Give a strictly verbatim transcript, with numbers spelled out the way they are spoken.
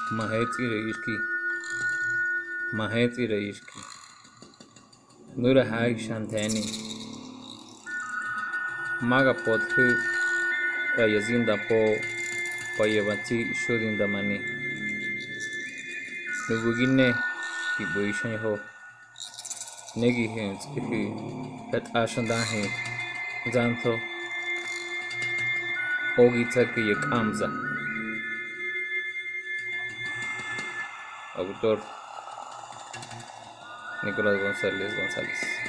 hëtzi ixki hëtzi ixki nura hag shantani maga podhu rayazinda po payavanzi shudinda mani nubugine kibuishanho negi hëtzi het ashandahi zanto ogitaki yakamza. Autor Nicolás González González.